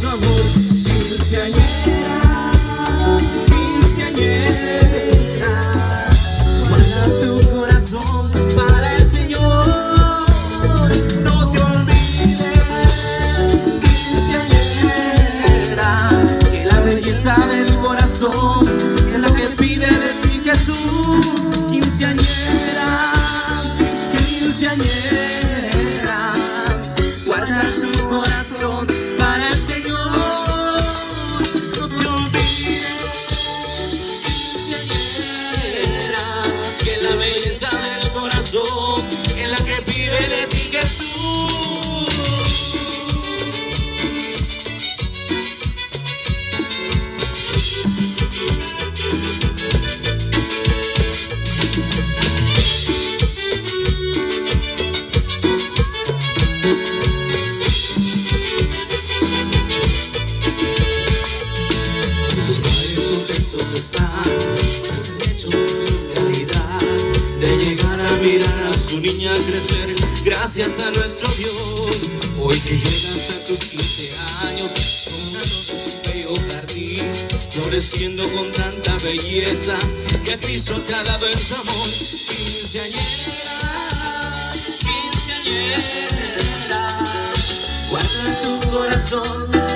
su amor. Quinceañera, quinceañera, guarda tu corazón para el Señor. No te olvides, quinceañera, que la belleza del corazón es lo que pide de ti Jesús. Quinceañera, quinceañera, guarda tu corazón para el Señor. No te olvides, quinceañera, que la belleza del corazón es la que pide de ti Jesús. Es el hecho de realidad de llegar a mirar a su niña crecer, gracias a nuestro Dios. Hoy que llegas a tus 15 años, sonando tu bello jardín, floreciendo con tanta belleza que Cristo te ha dado en su amor. Quinceañera, quinceañera, guarda tu corazón